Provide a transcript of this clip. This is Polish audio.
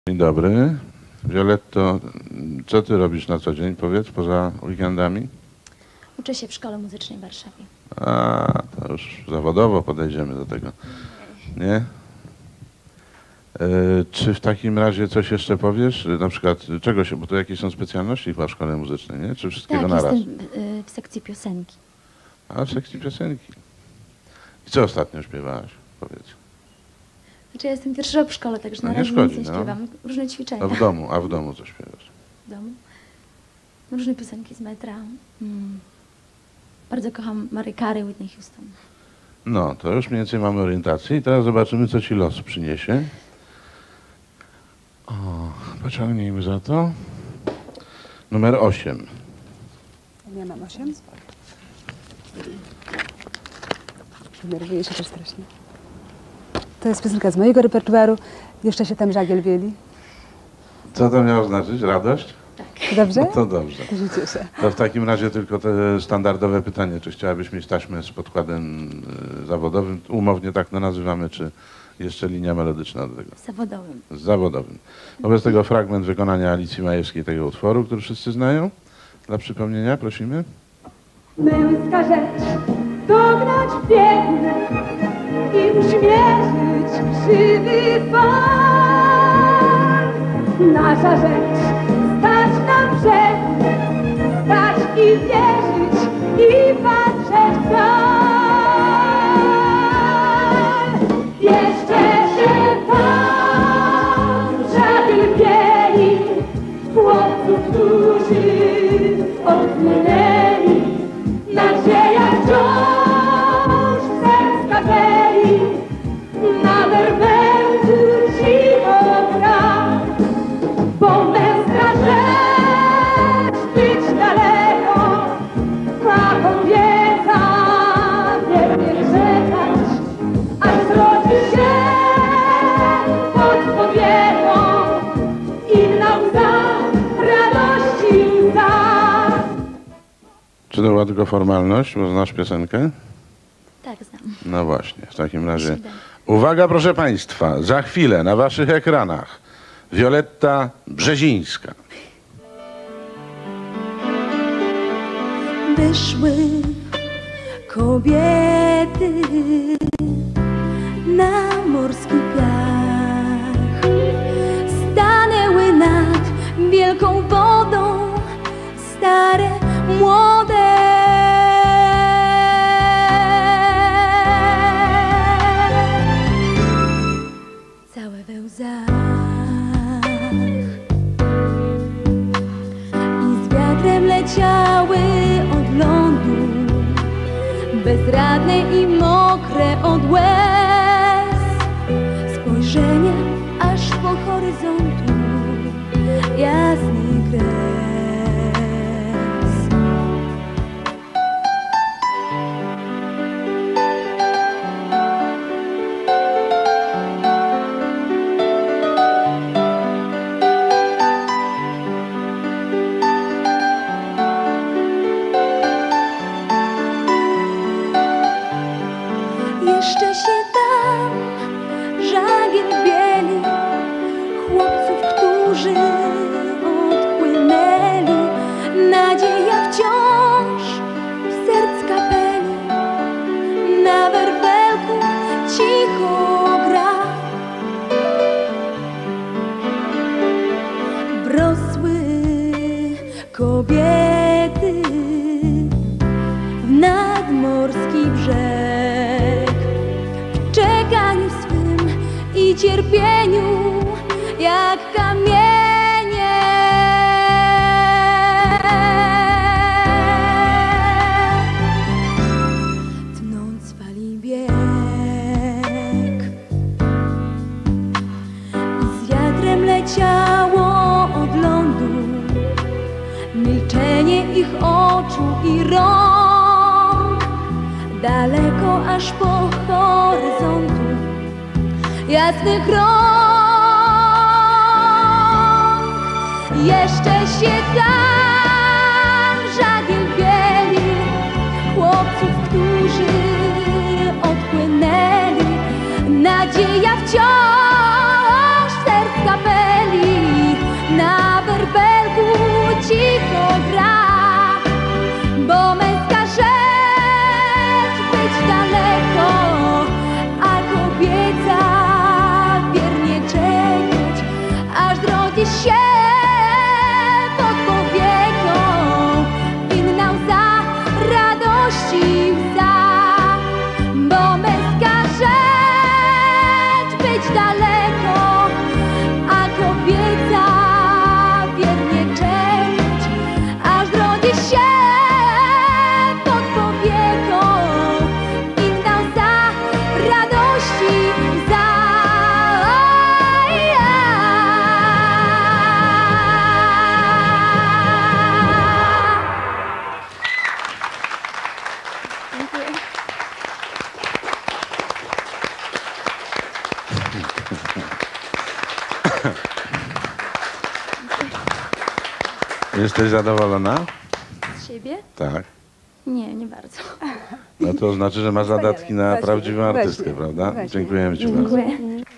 Dzień dobry. Violetto, co ty robisz na co dzień, powiedz, poza weekendami? Uczę się w szkole muzycznej w Warszawie. A, to już zawodowo podejdziemy do tego, nie? Czy w takim razie coś jeszcze powiesz? Na przykład czego się, bo to jakieś są specjalności chyba w szkole muzycznej, nie? Czy wszystkiego Tak, naraz? jestem w sekcji piosenki. A, w sekcji piosenki. I co ostatnio śpiewałaś, powiedz? Znaczy ja jestem pierwszy rok w szkole, także No na nie razie szkodzi, nic nie no. śpiewam. Różne ćwiczenia A w domu co śpiewasz? w domu. Różne piosenki z metra. Bardzo kocham Mariah Carey, Whitney Houston. No, to już mniej więcej mamy orientację i teraz zobaczymy, co ci los przyniesie. O, pociągnijmy za to. Numer 8. Ja mam 8. Denerwuję się też strasznie. To jest piosenka z mojego repertuaru. Jeszcze się tam żagiel wieli. Co to miało znaczyć? Radość? To dobrze? No to dobrze. To się cieszę. To w takim razie tylko te standardowe pytanie, czy chciałabyś mieć taśmę z podkładem zawodowym? Umownie tak to nazywamy, czy jeszcze linia melodyczna do tego? Zawodowym. Z zawodowym. Wobec tego fragment wykonania Alicji Majewskiej tego utworu, który wszyscy znają. Dla przypomnienia prosimy. Męska rzecz, dognać bieg i uśmierzyć krzywy fal. Nasza rzecz, stać na brzeg, stać i wierzyć i patrzeć w dal. Jeszcze się tam żagiel bieli, chłopców, którzy odpłynęli. Nadzieja wciąż serc kapeli, na werwelcu cicho gra, bo męska rzecz być daleko, a kobieta wiernie czekać, aż zrodzi się pod powieką inna łza radości łza. Czy to była tylko formalność, bo znasz piosenkę? Tak, znam. No właśnie, w takim razie. Świetnie. Uwaga, proszę Państwa, za chwilę na Waszych ekranach Violetta Brzezińska. Wyszły kobiety na morski piach, stanęły nad wielką wodą, stare, młode. Całe we łzach i z wiatrem leciały od lądu, bezradne i mokre od łez, spojrzeniem aż po horyzontu jasny kres. Jeszcze się tam żagiel bieli, chłopców, którzy odpłynęli. Nadzieja wciąż w serc kapeli, na werwelku cicho gra. Wrosły kobiety w nadmorski brzeg, w czekaniu swym i cierpieniu jak kamienie. Tnąc fali bieg i z wiatrem leciało od lądu milczenie ich oczu i rąk, daleko aż po horyzontu jasnych rąk. Jeszcze się tam żagiel bieli, chłopców, którzy odpłynęli. Nadzieja wciąż w serc kapeli, na werbelku cicho gra, bo męska rzecz być daleko, a kobieca wiernie czekać, aż drodzi się pod powieką, inna łza radości łza, bo męska rzecz być daleko, a kobieca wiernie czekać, aż drodzi się pod powieką, inna łza radości łza. Dziękuję. Jesteś zadowolona? Z siebie? Tak. Nie, nie bardzo. No to znaczy, że masz zadatki na Właśnie, prawdziwą artystkę, właśnie, prawda? właśnie. Dziękujemy ci bardzo. Dziękuję.